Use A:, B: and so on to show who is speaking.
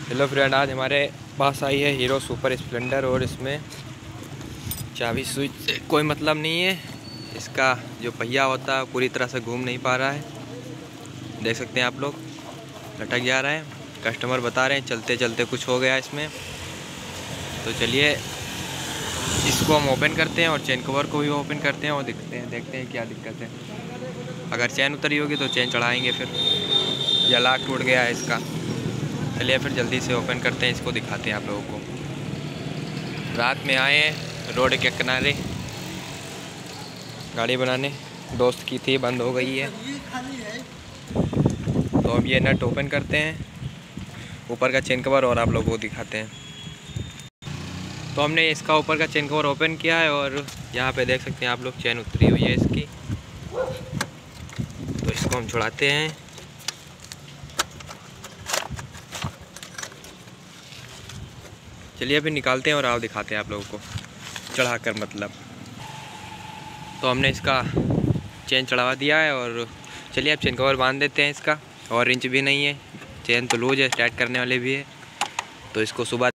A: Hello friend, आज हमारे पास आई है हीरो सुपर स्प्लेंडर और इसमें चाबी स्विच से कोई मतलब नहीं है। इसका जो पहिया होता है पूरी तरह से घूम नहीं पा रहा है। देख सकते हैं आप लोग, लटक जा रहा है। कस्टमर बता रहे हैं चलते चलते कुछ हो गया इसमें। तो चलिए इसको हम ओपन करते हैं और चेन कवर को भी ओपन करते हैं और देखते हैं क्या दिक्कत है। अगर चेन उतरी होगी तो चेन चढ़ाएंगे फिर, या लाक टूट गया है इसका। चलिए फिर जल्दी से ओपन करते हैं, इसको दिखाते हैं आप लोगों को। रात में आए हैं रोड के किनारे गाड़ी बनाने, दोस्त की थी, बंद हो गई है। तो अब ये नट ओपन करते हैं, ऊपर का चेन कवर, और आप लोगों को दिखाते हैं। तो हमने इसका ऊपर का चेन कवर ओपन किया है और यहाँ पे देख सकते हैं आप लोग, चेन उतरी हुई है इसकी। तो इसको हम छुड़ाते हैं। चलिए अभी निकालते हैं और आप दिखाते हैं आप लोगों को चढ़ाकर, मतलब। तो हमने इसका चेन चढ़ा दिया है और चलिए अब चेन कवर बांध देते हैं इसका। और इंच भी नहीं है, चेन तो लूज है, टाइट करने वाले भी है। तो इसको सुबह